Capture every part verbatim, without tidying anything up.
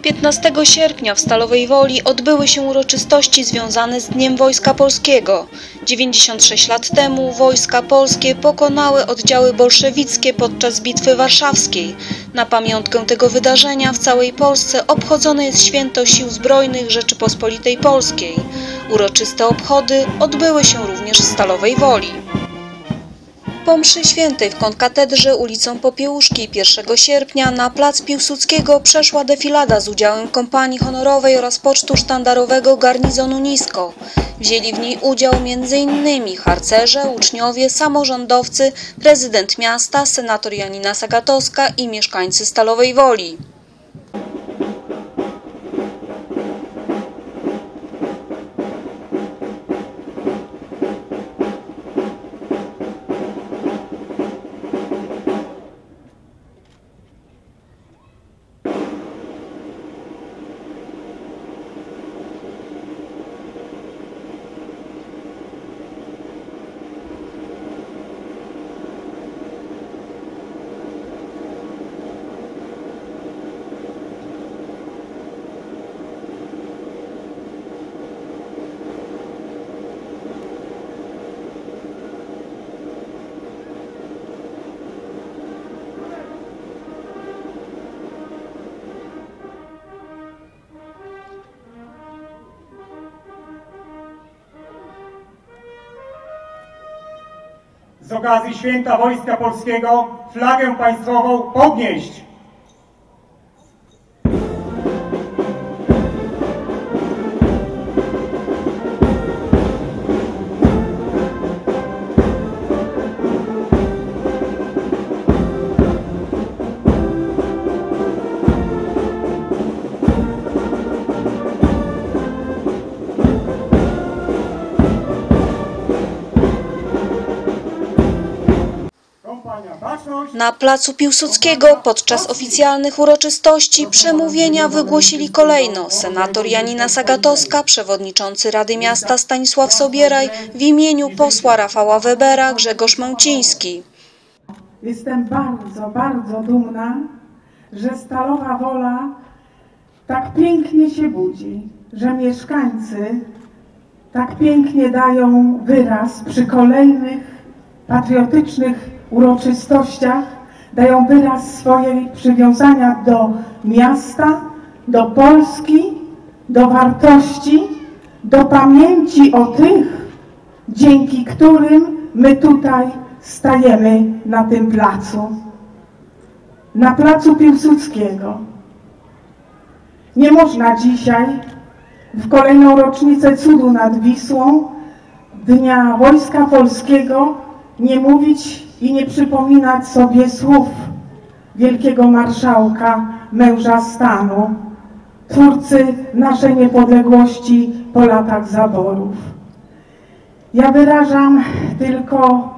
piętnastego sierpnia w Stalowej Woli odbyły się uroczystości związane z Dniem Wojska Polskiego. dziewięćdziesiąt sześć lat temu wojska polskie pokonały oddziały bolszewickie podczas Bitwy Warszawskiej. Na pamiątkę tego wydarzenia w całej Polsce obchodzone jest Święto Sił Zbrojnych Rzeczypospolitej Polskiej. Uroczyste obchody odbyły się również w Stalowej Woli. Po mszy świętej w konkatedrze ulicą Popiełuszki pierwszego sierpnia na plac Piłsudskiego przeszła defilada z udziałem kompanii honorowej oraz pocztu sztandarowego garnizonu Nisko. Wzięli w niej udział między innymi harcerze, uczniowie, samorządowcy, prezydent miasta, senator Janina Sagatowska i mieszkańcy Stalowej Woli. Z okazji Święta Wojska Polskiego flagę państwową podnieść. Na placu Piłsudskiego podczas oficjalnych uroczystości przemówienia wygłosili kolejno senator Janina Sagatowska, przewodniczący Rady Miasta Stanisław Sobieraj, w imieniu posła Rafała Webera Grzegorz Męciński. Jestem bardzo, bardzo dumna, że Stalowa Wola tak pięknie się budzi, że mieszkańcy tak pięknie dają wyraz przy kolejnych patriotycznych uroczystościach, dają wyraz swojej przywiązania do miasta, do Polski, do wartości, do pamięci o tych, dzięki którym my tutaj stajemy na tym placu. Na placu Piłsudskiego. Nie można dzisiaj, w kolejną rocznicę cudu nad Wisłą, Dnia Wojska Polskiego, nie mówić i nie przypominać sobie słów wielkiego marszałka, męża stanu, twórcy naszej niepodległości po latach zaborów. Ja wyrażam tylko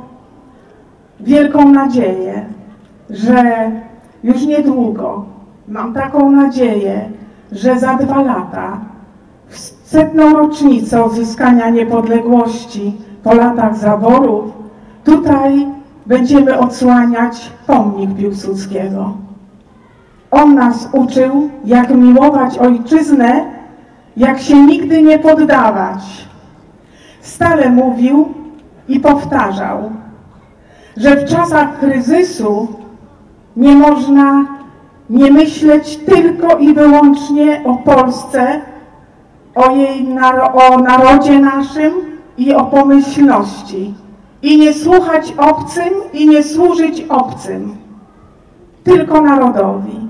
wielką nadzieję, że już niedługo, mam taką nadzieję, że za dwa lata, w setną rocznicę odzyskania niepodległości po latach zaborów, tutaj będziemy odsłaniać pomnik Piłsudskiego. On nas uczył, jak miłować ojczyznę, jak się nigdy nie poddawać. Stale mówił i powtarzał, że w czasach kryzysu nie można nie myśleć tylko i wyłącznie o Polsce, o jej o narodzie naszym i o pomyślności. I nie słuchać obcym i nie służyć obcym, tylko narodowi.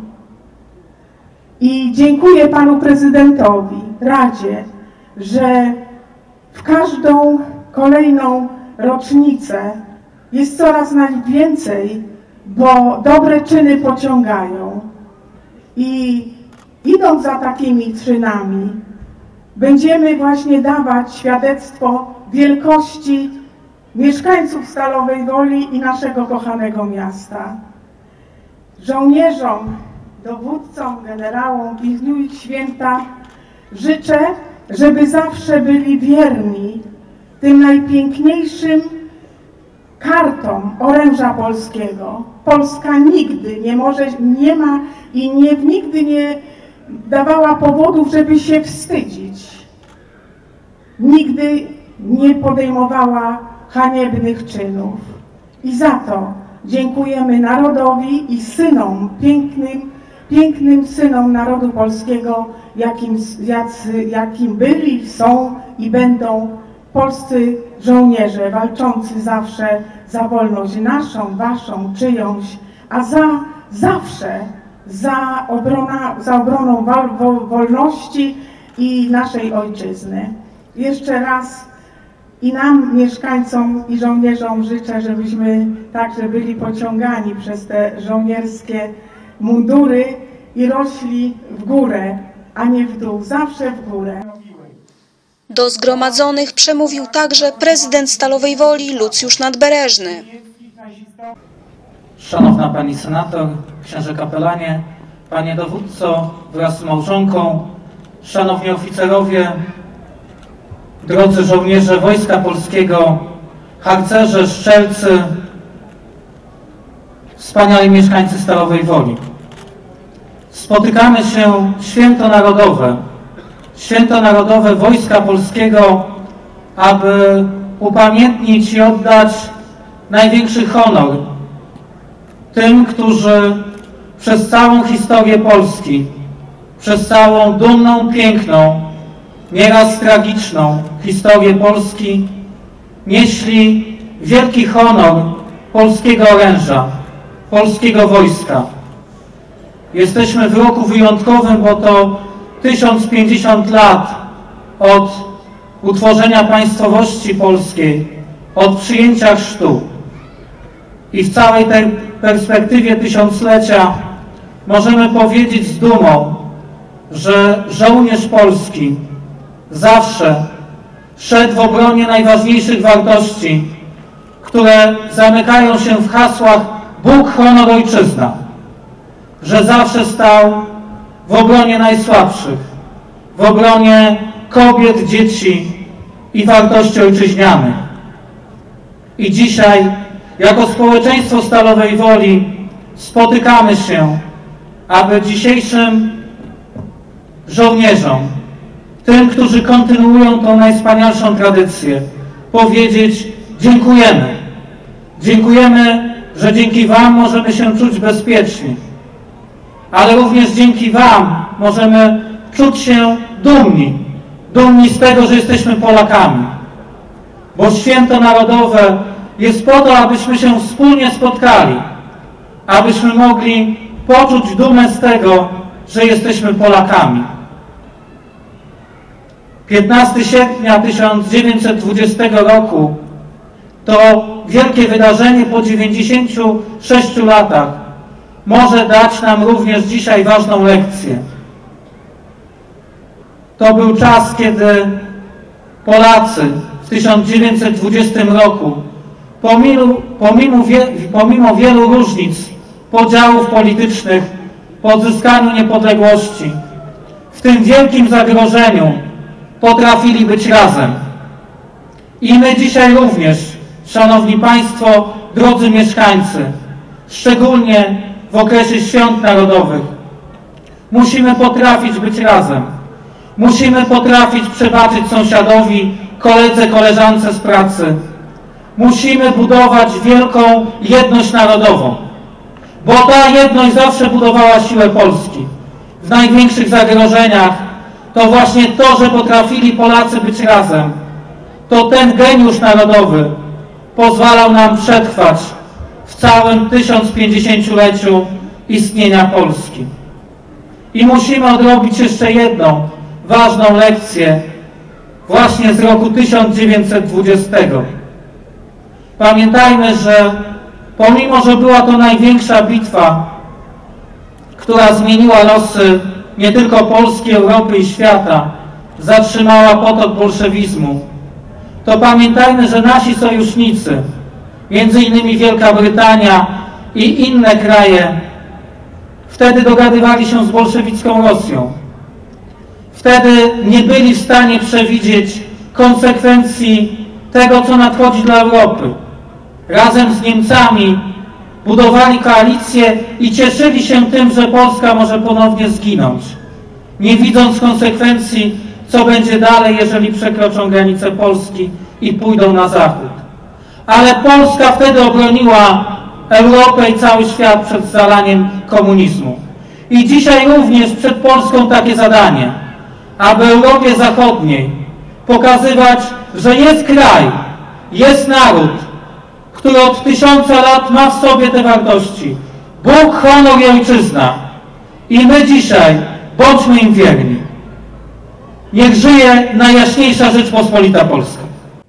I dziękuję panu prezydentowi, Radzie, że w każdą kolejną rocznicę jest coraz najwięcej, bo dobre czyny pociągają. I idąc za takimi czynami, będziemy właśnie dawać świadectwo wielkości mieszkańców Stalowej Woli i naszego kochanego miasta. Żołnierzom, dowódcom, generałom w dniu ich święta życzę, żeby zawsze byli wierni tym najpiękniejszym kartom oręża polskiego. Polska nigdy nie może, nie ma i nie, nigdy nie dawała powodów, żeby się wstydzić. Nigdy nie podejmowała haniebnych czynów. I za to dziękujemy narodowi i synom, pięknym, pięknym synom narodu polskiego, jakim, jacy, jakim byli, są i będą polscy żołnierze walczący zawsze za wolność naszą, waszą, czyjąś, a za zawsze za, obrona, za obroną wol, wol, wolności i naszej ojczyzny. Jeszcze raz i nam, mieszkańcom i żołnierzom życzę, żebyśmy także byli pociągani przez te żołnierskie mundury i rośli w górę, a nie w dół, zawsze w górę. Do zgromadzonych przemówił także prezydent Stalowej Woli Lucjusz Nadbereżny. Szanowna Pani Senator, Księże Kapelanie, Panie Dowódco wraz z małżonką, Szanowni Oficerowie, drodzy żołnierze Wojska Polskiego, harcerze, strzelcy, wspaniali mieszkańcy Stalowej Woli. Spotykamy się w Święto Narodowe, Święto Narodowe Wojska Polskiego, aby upamiętnić i oddać największy honor tym, którzy przez całą historię Polski, przez całą dumną, piękną, nieraz tragiczną historię Polski nieśli wielki honor polskiego oręża, polskiego wojska. Jesteśmy w roku wyjątkowym, bo to tysiąc pięćdziesiąt lat od utworzenia państwowości polskiej, od przyjęcia chrztu. I w całej tej perspektywie tysiąclecia możemy powiedzieć z dumą, że żołnierz polski zawsze szedł w obronie najważniejszych wartości, które zamykają się w hasłach Bóg, honor, ojczyzna. Że zawsze stał w obronie najsłabszych, w obronie kobiet, dzieci i wartości ojczyźnianych. I dzisiaj, jako społeczeństwo Stalowej Woli, spotykamy się, aby dzisiejszym żołnierzom, tym, którzy kontynuują tą najwspanialszą tradycję, powiedzieć dziękujemy. Dziękujemy, że dzięki Wam możemy się czuć bezpiecznie, ale również dzięki Wam możemy czuć się dumni, dumni z tego, że jesteśmy Polakami. Bo Święto Narodowe jest po to, abyśmy się wspólnie spotkali, abyśmy mogli poczuć dumę z tego, że jesteśmy Polakami. piętnastego sierpnia tysiąc dziewięćset dwudziestego roku to wielkie wydarzenie po dziewięćdziesięciu sześciu latach może dać nam również dzisiaj ważną lekcję. To był czas, kiedy Polacy w tysiąc dziewięćset dwudziestym roku pomimo, pomimo, wie, pomimo wielu różnic, podziałów politycznych po odzyskaniu niepodległości, w tym wielkim zagrożeniu potrafili być razem. I my dzisiaj również, Szanowni Państwo, drodzy mieszkańcy, szczególnie w okresie świąt narodowych, musimy potrafić być razem. Musimy potrafić przebaczyć sąsiadowi, koledze, koleżance z pracy. Musimy budować wielką jedność narodową, bo ta jedność zawsze budowała siłę Polski. W największych zagrożeniach to właśnie to, że potrafili Polacy być razem, to ten geniusz narodowy pozwalał nam przetrwać w całym tysiącpięćdziesięcioleciu istnienia Polski. I musimy odrobić jeszcze jedną ważną lekcję właśnie z roku tysiąc dziewięćset dwudziestego. Pamiętajmy, że pomimo, że była to największa bitwa, która zmieniła losy nie tylko Polski, Europy i świata, zatrzymała potok bolszewizmu, to pamiętajmy, że nasi sojusznicy, między innymi Wielka Brytania i inne kraje, wtedy dogadywali się z bolszewicką Rosją. Wtedy nie byli w stanie przewidzieć konsekwencji tego, co nadchodzi dla Europy. Razem z Niemcami budowali koalicję i cieszyli się tym, że Polska może ponownie zginąć. nie widząc konsekwencji, co będzie dalej, jeżeli przekroczą granice Polski i pójdą na zachód. Ale Polska wtedy obroniła Europę i cały świat przed zalaniem komunizmu. I dzisiaj również przed Polską takie zadanie, aby Europie Zachodniej pokazywać, że jest kraj, jest naród, który od tysiąca lat ma w sobie te wartości. Bóg, honor i ojczyzna. I my dzisiaj bądźmy im wierni. Niech żyje Najjaśniejsza Rzeczpospolita Polska.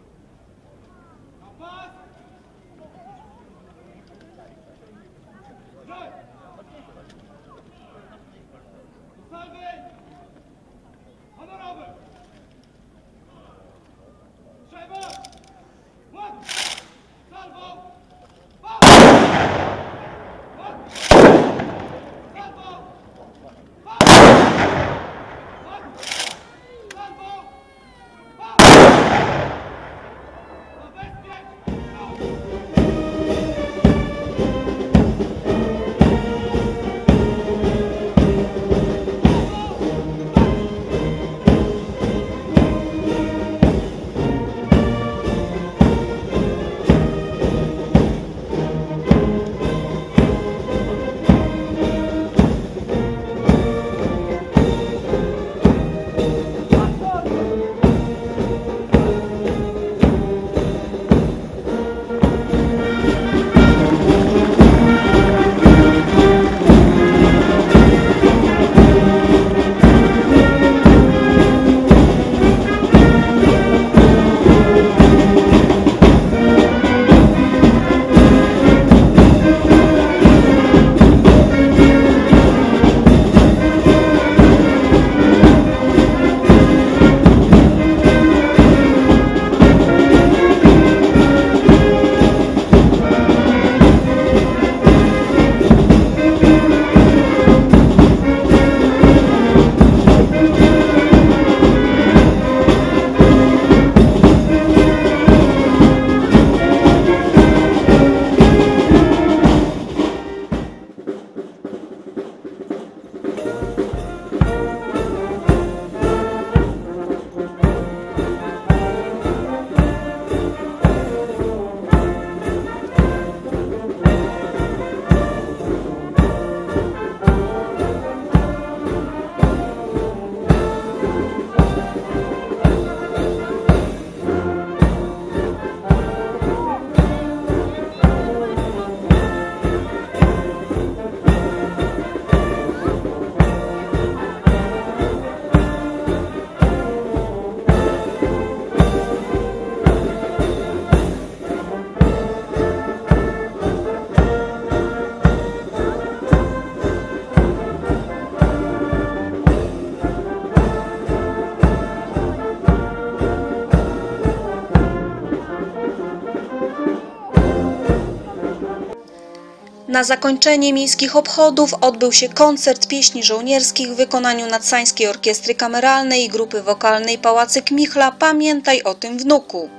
Na zakończenie miejskich obchodów odbył się koncert pieśni żołnierskich w wykonaniu Nadsańskiej Orkiestry Kameralnej i grupy wokalnej Pałacyk Michla „Pamiętaj o tym, wnuku”.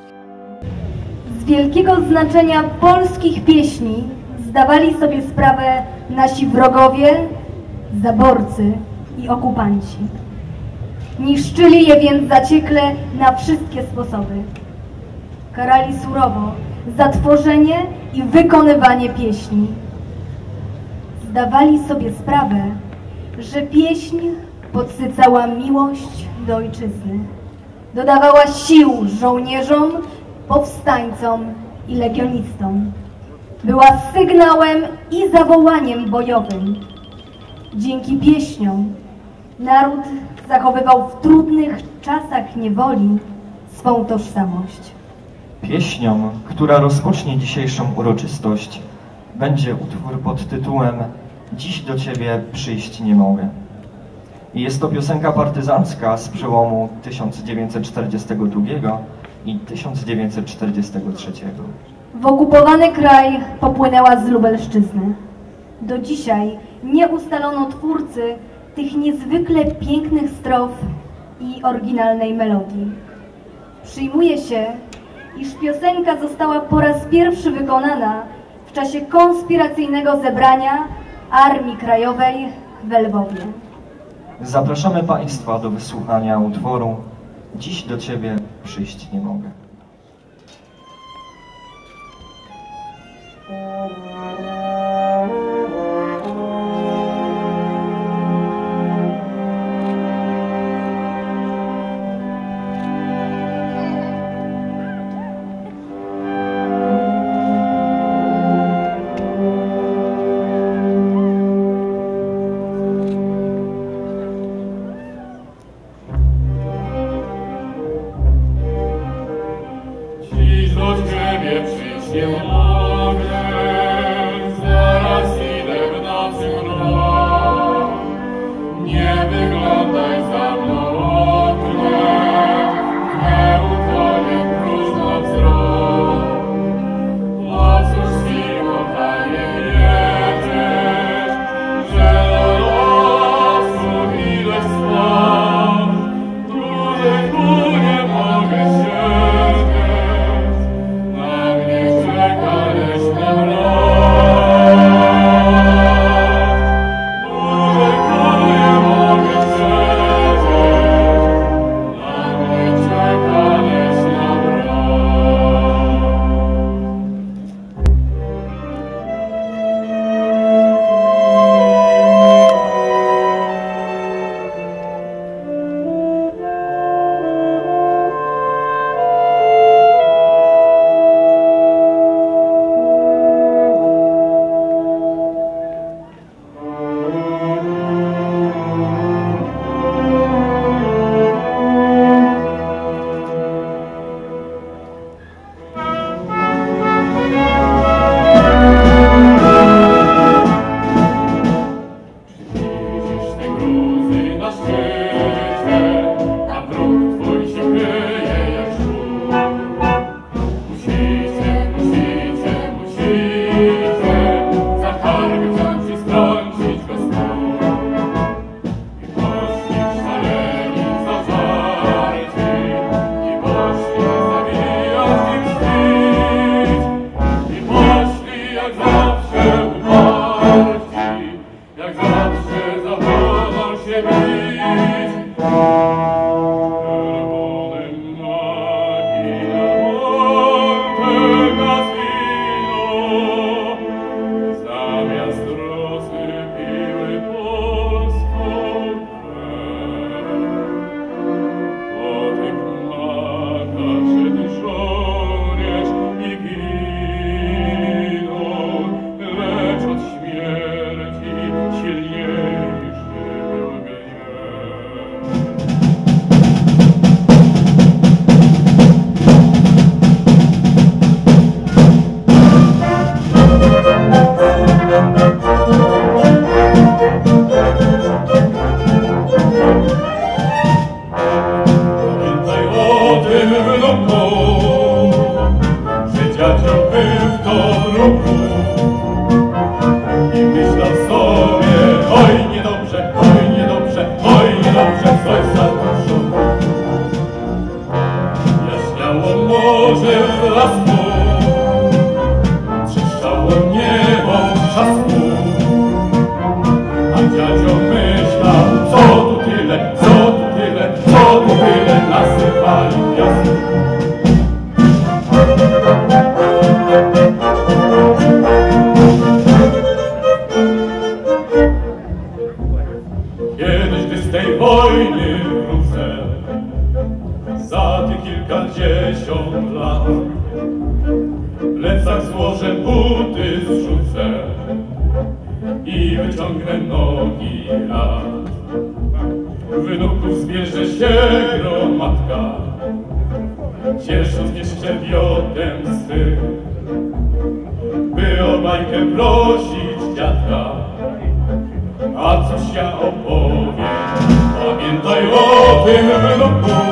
Z wielkiego znaczenia polskich pieśni zdawali sobie sprawę nasi wrogowie, zaborcy i okupanci. Niszczyli je więc zaciekle na wszystkie sposoby. Karali surowo za tworzenie i wykonywanie pieśni. Zdawali sobie sprawę, że pieśń podsycała miłość do ojczyzny, dodawała sił żołnierzom, powstańcom i legionistom. Była sygnałem i zawołaniem bojowym. Dzięki pieśniom naród zachowywał w trudnych czasach niewoli swą tożsamość. Pieśnią, która rozpocznie dzisiejszą uroczystość, będzie utwór pod tytułem „Dziś do Ciebie przyjść nie mogę”. I jest to piosenka partyzancka z przełomu tysiąc dziewięćset czterdziestego drugiego i tysiąc dziewięćset czterdziestego trzeciego. W okupowany kraj popłynęła z Lubelszczyzny. Do dzisiaj nie ustalono twórcy tych niezwykle pięknych strof i oryginalnej melodii. Przyjmuje się, iż piosenka została po raz pierwszy wykonana w czasie konspiracyjnego zebrania Armii Krajowej w Lwowie. Zapraszamy Państwa do wysłuchania utworu Dziś do Ciebie przyjść nie mogę. Dziś do Ciebie przyjść nie mogę, zaraz idę w nocy mrok. Nie wyglądaj za mną oknem, nie utonie próżno wzrok. O cóż siło daje wiedzieć, że do losu ileś spraw, dłużej tu nie mogę się. Kiedyś, gdy z tej wojny wrócę, za tych kilkadziesiąt lat, w plecach złożę buty, zrzucę i wyciągnę nogi lat. Wnuków zbierze się gromadka, ciesząc nieszczerbiottem swych, by o bajkę prosić dziadka. A coś ja opowiem, pamiętaj o tym, wnuku.